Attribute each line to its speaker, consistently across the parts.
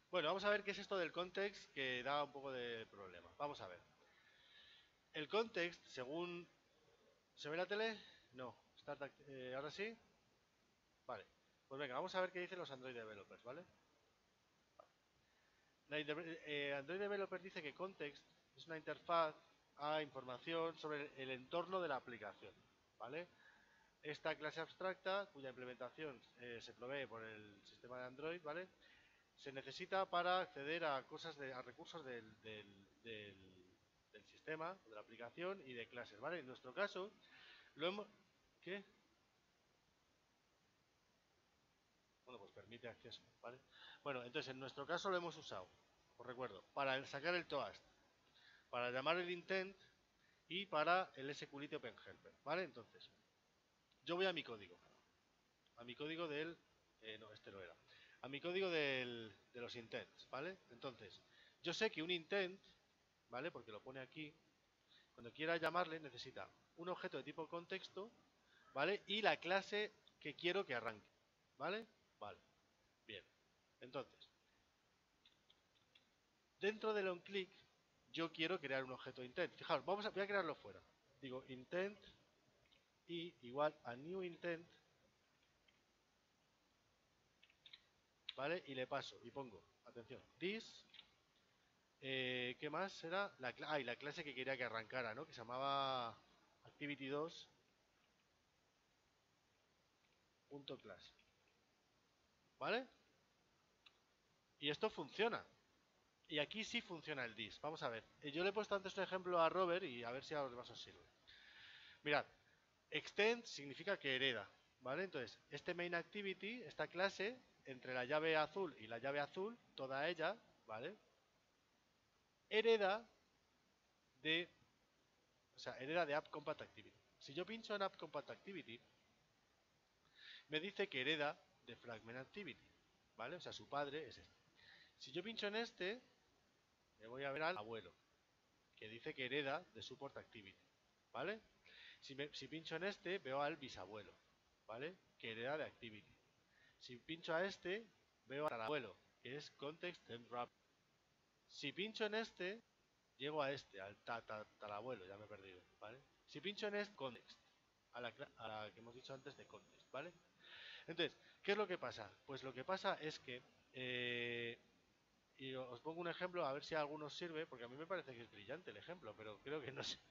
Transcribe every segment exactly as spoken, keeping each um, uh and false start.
Speaker 1: Bueno, vamos a ver qué es esto del context que da un poco de problema. Vamos a ver. El context, según... ¿Se ve la tele? No. Start act- eh, ¿Ahora sí? Vale. Pues venga, vamos a ver qué dicen los Android developers, ¿vale? La interpre- eh, Android developer dice que context es una interfaz a información sobre el entorno de la aplicación, ¿vale? Esta clase abstracta, cuya implementación eh, se provee por el sistema de Android, ¿vale? Se necesita para acceder a cosas de, a recursos del, del, del, del sistema, de la aplicación y de clases, ¿vale? En nuestro caso, lo hemos... ¿Qué? Bueno, pues permite acceso, ¿vale? Bueno, entonces en nuestro caso lo hemos usado, os recuerdo, para sacar el toast, para llamar el intent y para el SQLite OpenHelper, ¿vale? Entonces, yo voy a mi código, a mi código del... Eh, no, este no era. A mi código del, de los intents, ¿vale? Entonces, yo sé que un intent, ¿vale? Porque lo pone aquí, cuando quiera llamarle necesita un objeto de tipo contexto, ¿vale? Y la clase que quiero que arranque, ¿vale? Vale, bien. Entonces, dentro del onClick, yo quiero crear un objeto intent. Fijaos, vamos a, voy a crearlo fuera. Digo intent y igual a new intent, ¿vale? Y le paso y pongo, atención, this, eh, ¿qué más será? La, ah, y la clase que quería que arrancara, ¿no? Que se llamaba activity dos punto class, ¿vale? Y esto funciona. Y aquí sí funciona el dis. Vamos a ver. Eh, Yo le he puesto antes un ejemplo a Robert y a ver si a los demás os sirve. Mirad, extend significa que hereda, ¿vale? Entonces, este main activity, esta clase, entre la llave azul y la llave azul, toda ella, ¿vale? Hereda de, o sea, hereda de app compat activity. Si yo pincho en app compat activity, me dice que hereda de fragment activity, ¿vale? O sea, su padre es este. Si yo pincho en este, me voy a ver al abuelo, que dice que hereda de support activity, ¿vale? Si, me, si pincho en este, veo al bisabuelo, ¿vale? Que hereda de activity. Si pincho a este, veo al abuelo, que es context and wrap. Si pincho en este, llego a este, al tatarabuelo, ya me he perdido, ¿vale? Si pincho en este, context, a la, a la que hemos dicho antes de context, ¿vale? Entonces, ¿qué es lo que pasa? Pues lo que pasa es que, eh, y os pongo un ejemplo a ver si a algunos sirve, porque a mí me parece que es brillante el ejemplo, pero creo que no se,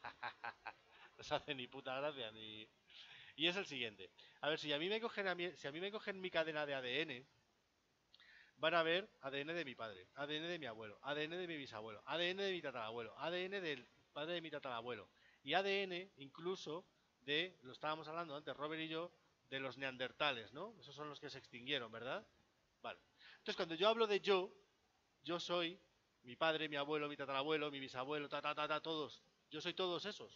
Speaker 1: no se hace ni puta gracia ni... Y es el siguiente. A ver, si a mí me cogen a mí, si a mí me cogen mi cadena de A D N, van a ver A D N de mi padre, A D N de mi abuelo, A D N de mi bisabuelo, A D N de mi tatarabuelo, A D N del padre de mi tatarabuelo y A D N incluso de, lo estábamos hablando antes Robert y yo, de los neandertales, ¿no? Esos son los que se extinguieron, ¿verdad? Vale. Entonces, cuando yo hablo de yo, yo soy mi padre, mi abuelo, mi tatarabuelo, mi bisabuelo, ta, ta, ta, ta, todos. Yo soy todos esos.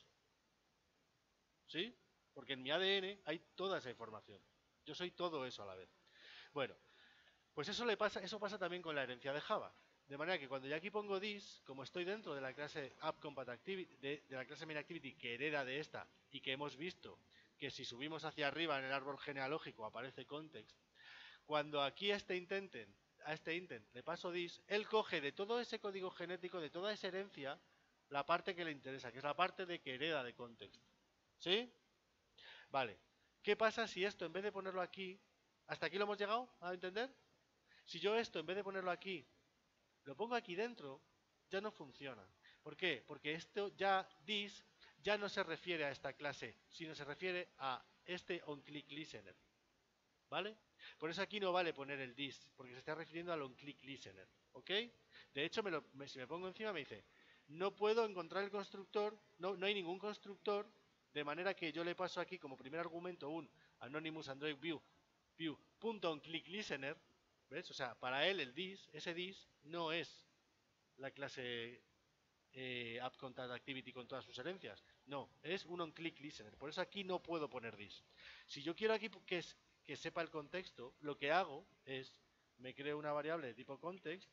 Speaker 1: ¿Sí? Porque en mi A D N hay toda esa información. Yo soy todo eso a la vez. Bueno, pues eso le pasa, eso pasa también con la herencia de Java. De manera que cuando yo aquí pongo this, como estoy dentro de la clase AppCompatActivity, de, de la clase MainActivity que hereda de esta y que hemos visto que si subimos hacia arriba en el árbol genealógico aparece context, cuando aquí a este intenten, a este intent le paso this, él coge de todo ese código genético, de toda esa herencia, la parte que le interesa, que es la parte de que hereda de context. ¿Sí? Vale. ¿Qué pasa si esto, en vez de ponerlo aquí, hasta aquí lo hemos llegado a entender? Si yo esto, en vez de ponerlo aquí, lo pongo aquí dentro, ya no funciona. ¿Por qué? Porque esto ya, this, ya no se refiere a esta clase, sino se refiere a este onClickListener. ¿Vale? Por eso aquí no vale poner el this, porque se está refiriendo al onClickListener. ¿Ok? De hecho, me lo, me, si me pongo encima me dice, no puedo encontrar el constructor, no, no hay ningún constructor, de manera que yo le paso aquí como primer argumento un Anonymous Android View, view.onClickListener, ¿ves? O sea, para él el this, ese this, no es la clase eh, AppContactActivity con todas sus herencias. No, es un onClickListener. Por eso aquí no puedo poner this. Si yo quiero aquí que, es, que sepa el contexto, lo que hago es, me creo una variable de tipo context,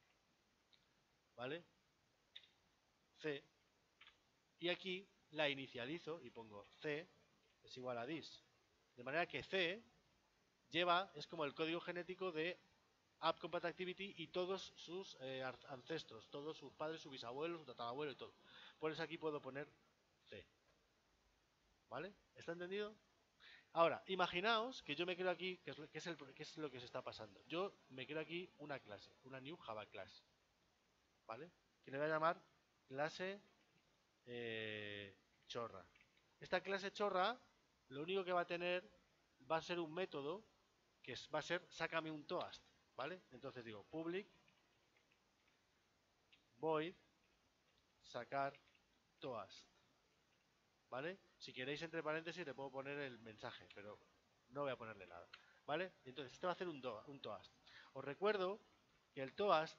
Speaker 1: ¿vale? C, y aquí la inicializo y pongo C es igual a this. De manera que C lleva, es como el código genético de app compat activity y todos sus eh, ancestros, todos sus padres, su bisabuelo, su tatarabuelo y todo. Por eso aquí puedo poner C. ¿Vale? ¿Está entendido? Ahora, imaginaos que yo me creo aquí, que es, lo, que, es el, que es lo que se está pasando. Yo me creo aquí una clase, una new Java class. ¿Vale? Que le voy a llamar clase eh, chorra. Esta clase chorra, lo único que va a tener va a ser un método que es, va a ser sácame un toast. ¿Vale? Entonces digo public void sacar toast. ¿Vale? Si queréis entre paréntesis le puedo poner el mensaje, pero no voy a ponerle nada. ¿Vale? Entonces este va a hacer un, do, un toast. Os recuerdo que el toast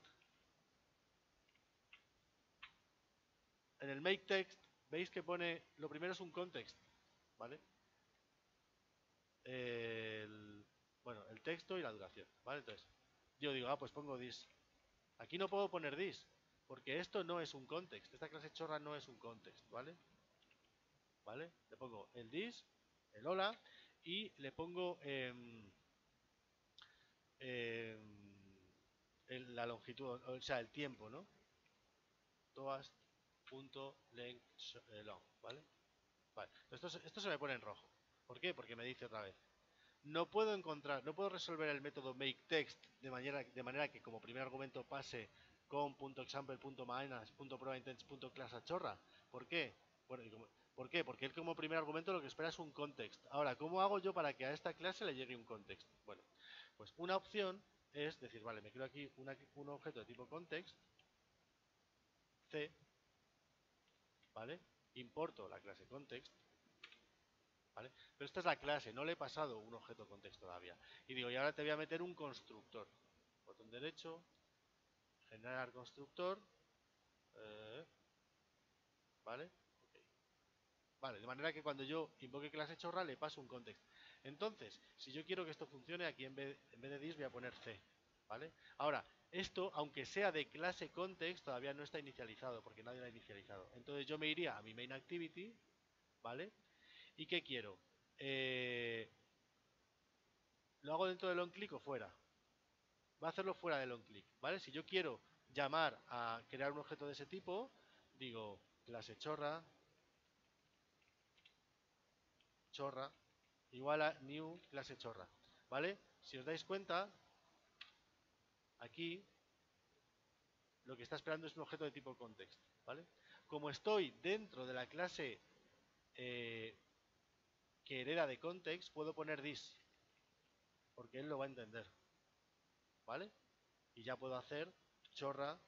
Speaker 1: en el make text veis que pone, lo primero es un context, ¿vale? El, bueno, el texto y la duración, ¿vale? Entonces yo digo, ah, pues pongo this. Aquí no puedo poner this, porque esto no es un context, esta clase chorra no es un context, ¿vale? ¿Vale? Le pongo el this, el hola, y le pongo eh, eh, el, la longitud, o sea, el tiempo, ¿no? Toast.length long, ¿vale? Vale. Esto, esto se me pone en rojo. ¿Por qué? Porque me dice otra vez. No puedo encontrar, no puedo resolver el método makeText de manera, de manera que como primer argumento pase con.example.minus.prointents.class a chorra. ¿Por qué? Bueno, ¿por qué? Porque él como primer argumento lo que espera es un context. Ahora, ¿cómo hago yo para que a esta clase le llegue un context? Bueno, pues una opción es decir, vale, me creo aquí una, un objeto de tipo context, C, ¿vale? Importo la clase context, ¿vale? Pero esta es la clase, no le he pasado un objeto context todavía. Y digo, y ahora te voy a meter un constructor. Botón derecho, generar constructor, eh, ¿vale? Okay. Vale, de manera que cuando yo invoque clase chorra le paso un context. Entonces, si yo quiero que esto funcione, aquí en vez, en vez de this voy a poner C, ¿vale? Ahora, esto, aunque sea de clase context, todavía no está inicializado, porque nadie lo ha inicializado. Entonces yo me iría a mi main activity, ¿vale? ¿Y qué quiero? Eh, ¿Lo hago dentro del onClick o fuera? Va a hacerlo fuera del onClick, ¿vale? Si yo quiero llamar a crear un objeto de ese tipo, digo clase chorra, chorra, igual a new clase chorra, ¿vale? Si os dais cuenta, aquí lo que está esperando es un objeto de tipo context, ¿vale? Como estoy dentro de la clase eh, que hereda de context, puedo poner this, porque él lo va a entender, ¿vale? Y ya puedo hacer chorra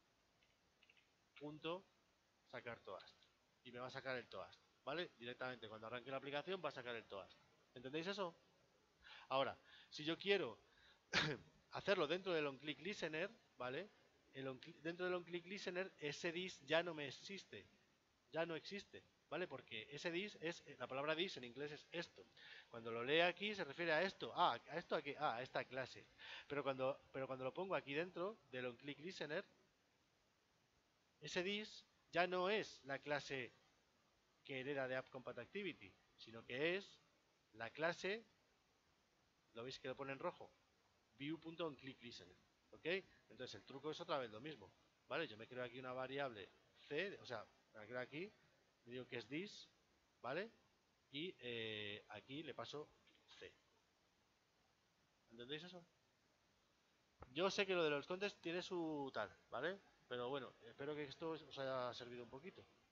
Speaker 1: punto sacar toast y me va a sacar el toast, ¿vale? Directamente cuando arranque la aplicación va a sacar el toast. ¿Entendéis eso? Ahora, si yo quiero hacerlo dentro del onClick listener, ¿vale? El on dentro del onClick listener ese dis ya no me existe, ya no existe, ¿vale? Porque ese dis es, la palabra dis en inglés es esto. Cuando lo lee aquí se refiere a esto, ah, a esto aquí, ah, a esta clase. Pero cuando, pero cuando lo pongo aquí dentro del onClick listener, ese dis ya no es la clase que hereda de AppCompatActivity, sino que es la clase, lo veis que lo pone en rojo, view.onClickListener, ¿ok? Entonces el truco es otra vez lo mismo, ¿vale? Yo me creo aquí una variable c, o sea, me la creo aquí, le digo que es this, ¿vale? Y eh, aquí le paso c. ¿Entendéis eso? Yo sé que lo de los contests tiene su tal, ¿vale? Pero bueno, espero que esto os haya servido un poquito.